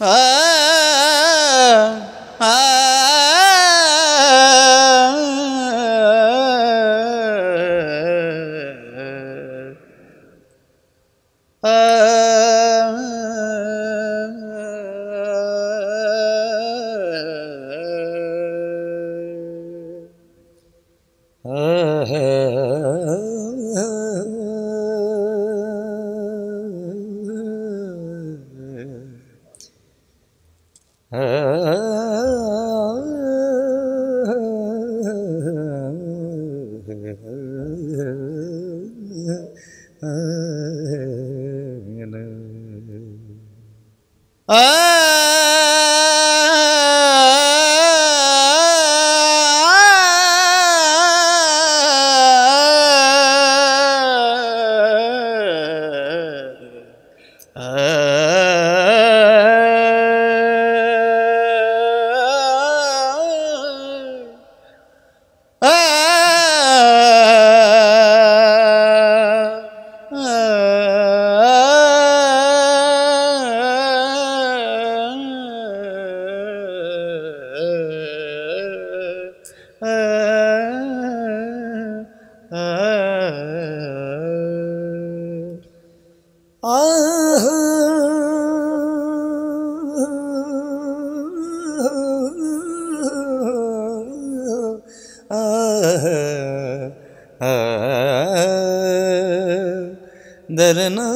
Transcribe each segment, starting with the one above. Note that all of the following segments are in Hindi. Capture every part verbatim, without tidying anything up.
दरना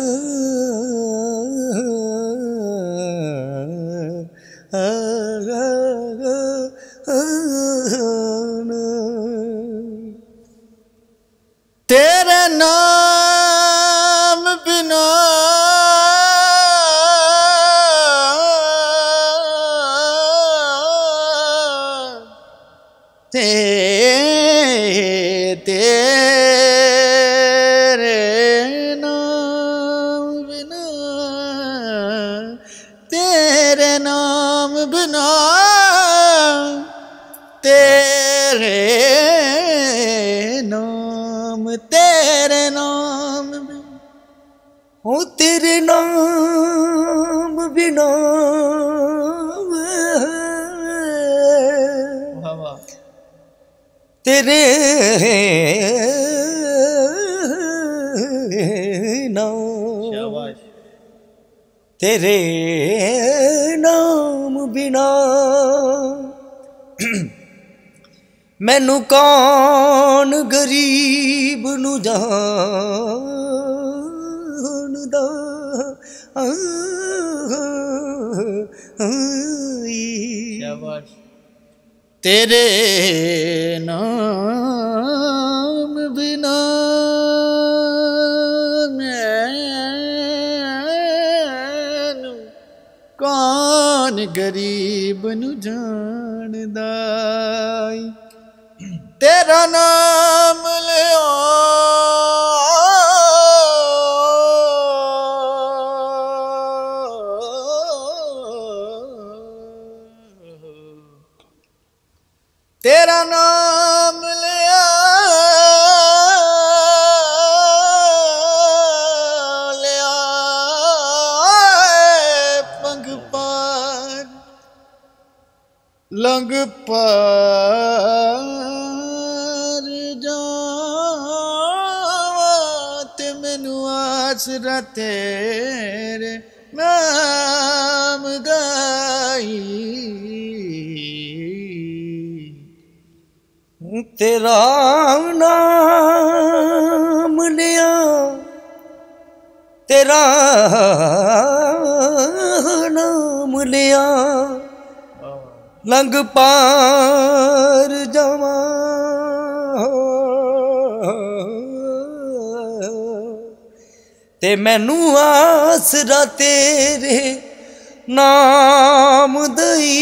तेरे नाम बिना ते तेरे नाम बिना तेरे नाम बिना तेरे नाम तेरे नाम हो तेरे नाम बिना तेरे नाम तेरे नाम बिना मैनू कौन गरीब नू जानदा तेरे नाम बिना मैनू कौन गरीब नू जानदा तेरा नाम लिया तेरा नाम लिया लिया पंग पार लंग पार जावा ते मैनू आसरा तेरे नाम गाई तेरा नाम लिया तेरा नाम लिया लंग पार जावा ते मैनू आसरा तेरे नाम दई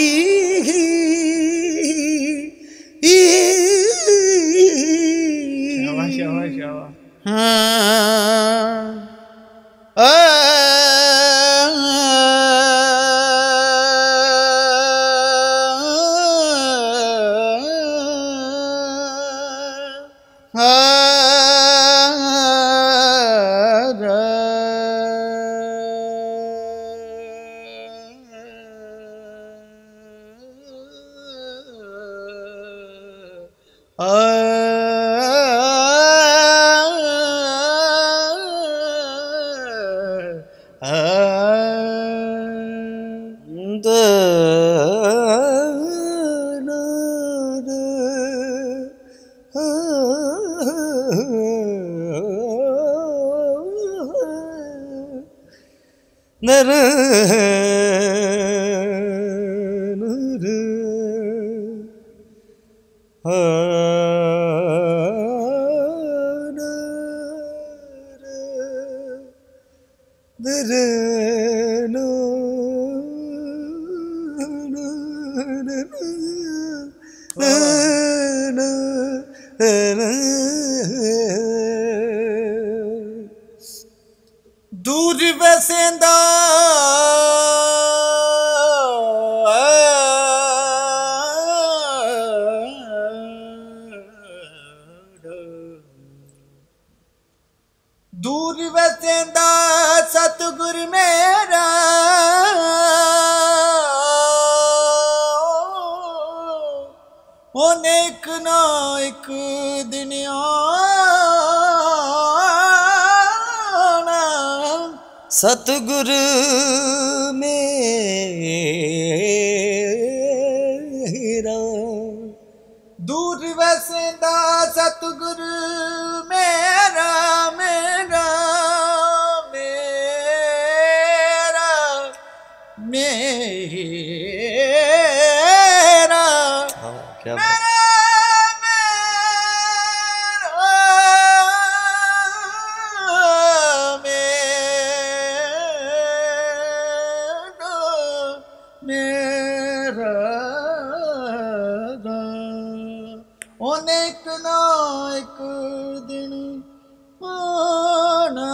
आ नर दूर वसेंदा दूर वसेंदा सतगुर मेरा ओने एक ना एक दिन आना सतगुर मेरा दूर वसेंदा सतगुर मेरा मेरा मेरा मेरा हाँ, क्या मेरा मेरा अनेक ना एक दिन आना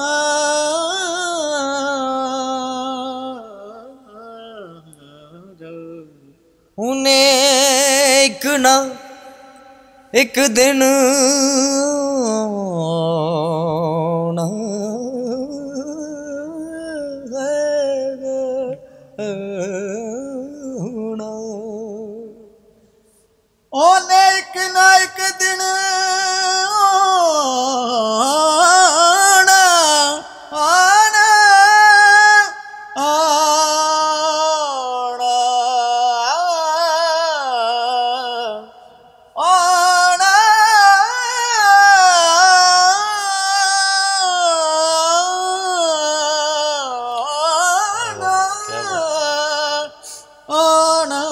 उन्हें एक ना एक दिन आना अनेक ना एक दिन आना आना आना आना आना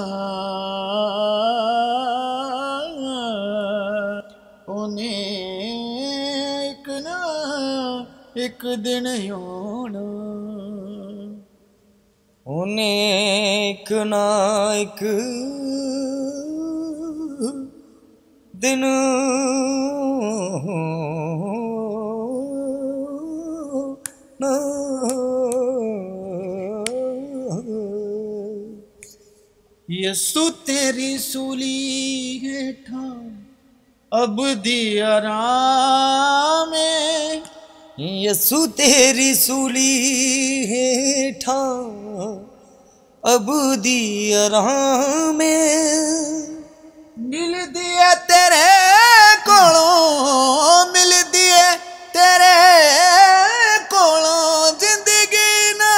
एक ना एक दिन आना उन्हें एक ना एक दिन ना यसु तेरी सूली हेठा अब दिया राम यसु तेरी सूली हेठा अब दिया राम मिल दिए तेरे कोलों मिल दिए तेरे कोलों जिंदगी ना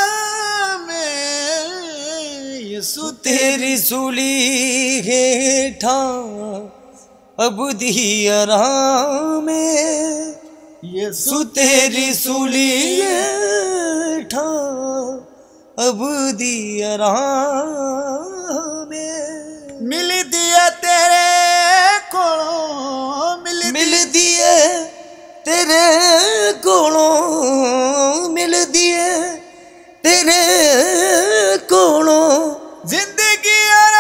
में यसु तेरी सूली हेठा अब दिया राम यसु तेरी सूली हेठा अब दिया राम मिल दिया तेरे कोलों मिल मिल दिए तेरे कोलों मिल दिए तेरे कोलों जिंदगी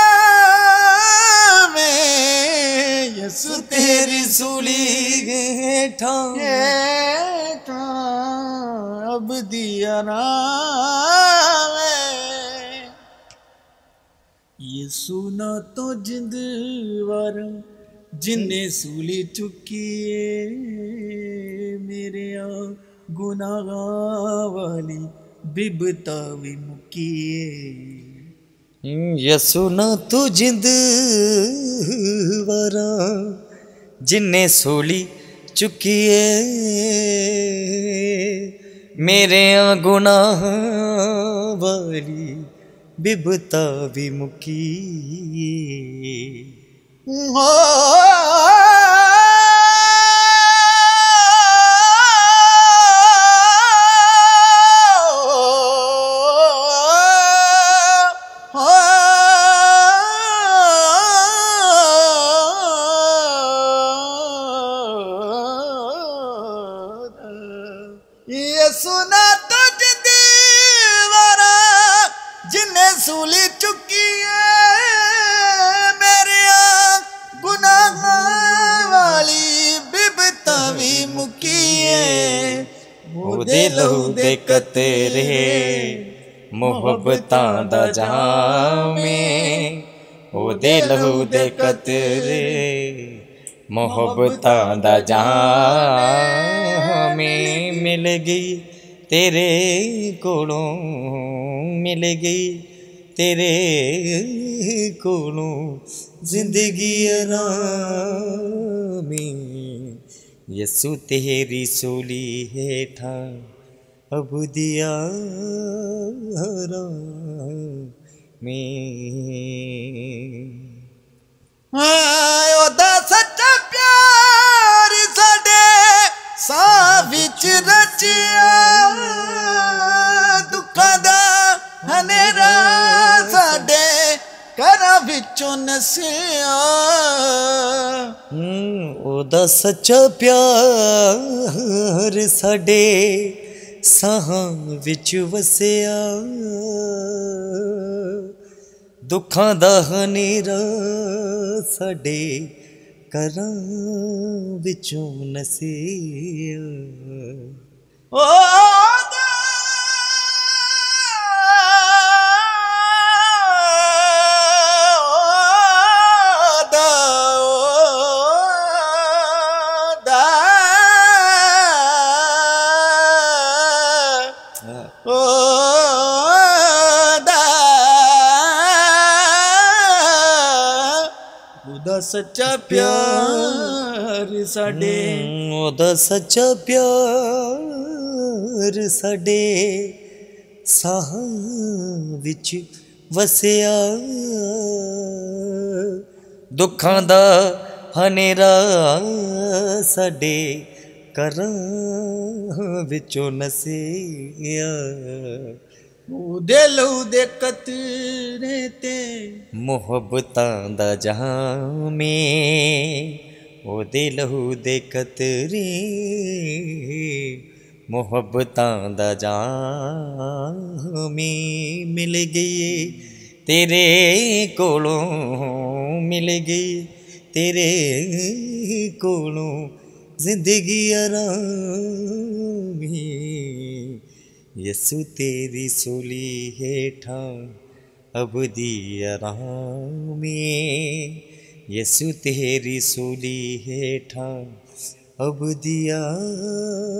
आराम यसु तेरी सूली हेठा हेठा अब दिया राम यसु ना तो जिंद वारा जिन्ने सूली चुकी मेरे आ गुनाह वाली बिबता भी मुकी यसु ना तू जिंद वारा जिन्ने सूली चुकिए मेरे गुनाह वाली बिबता भी मुकी हो ये सुना तो जिंदी वारा जिन्ने सूली चुकी है मेरे गुनाह वाली बिबता भी मुकी है वो दे लहू दे कतरे मोहब्बतां दा जामे वो दे लहू दे कतरे मोहब्बतां दा जामे मिल गई तेरे कोलों मिल गई तेरे कोलों जिंदगी आरामी यसु तेरी सूली हेठा अब दिया में ओदा सच्चा प्यार साडे साह विच रचिया दुखां दा हनेरा साडे घरां विचों नसिया ओदा सच्चा प्यार साडे साहां विच वसिया दुखां दा हनेरा साडे घरां विचों नसिया ओ ओदा सच्चा प्यार साडे ओदा सच्चा प्यार साडे साहां विच वसिया दुखां दा हनेरा साडे घरां विचों नसिया ओदे लहू दे कतरे ते मोहब्बतां दा जामे ओदे लहू दे कतरे मोहब्बतां दा जामे मिल गई तेरे कोलों मिल गई तेरे कोलों जिंदगी आरामी यसु तेरी सूली हेठा अब दिया रामी यसु तेरी सूली हेठा अब दिया